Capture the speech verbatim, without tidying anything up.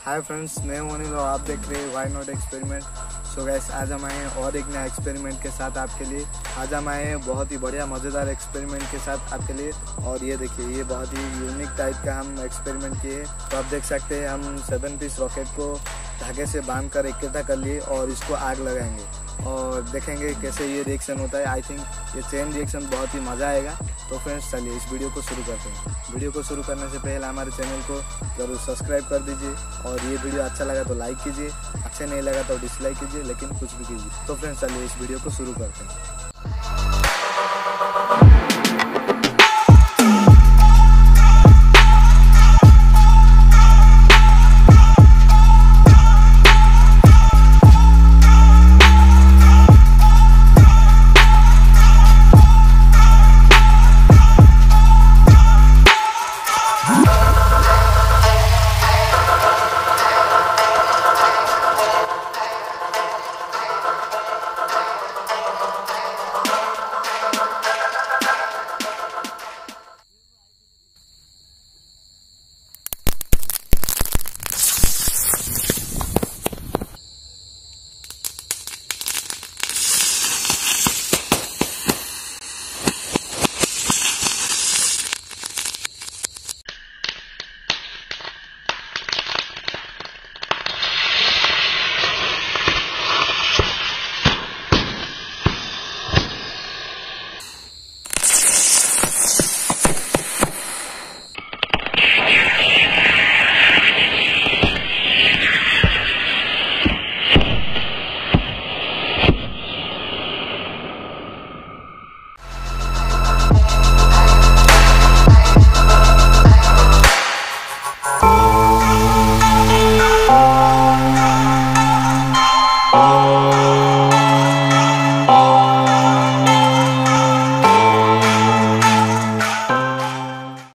Hi friends, मैं हूं अनिल और आप देख रहे हैं why not experiment. So guys, आज हम आए हैं और एक नया एक्सपेरिमेंट के साथ आपके लिए। आज हम आए हैं बहुत ही बढ़िया मज़ेदार एक्सपेरिमेंट के साथ आपके लिए। और ये देखिए, ये बहुत ही यूनिक टाइप का हम एक्सपेरिमेंट किए। तो आप देख सकते हैं हम सेवन पीस रॉकेट को धागे से बांध कर इकट्ठा कर लिए और इसको आग लगाएंगे और देखेंगे कैसे ये रिएक्शन होता है। आई थिंक ये चेन रिएक्शन बहुत ही मज़ा आएगा। तो फ्रेंड्स, चलिए इस वीडियो को शुरू करते हैं। वीडियो को शुरू करने से पहले हमारे चैनल को ज़रूर सब्सक्राइब कर दीजिए और ये वीडियो अच्छा लगा तो लाइक कीजिए, अच्छा नहीं लगा तो डिसलाइक कीजिए, लेकिन कुछ भी कीजिए। तो फ्रेंड्स, चलिए इस वीडियो को शुरू करते हैं।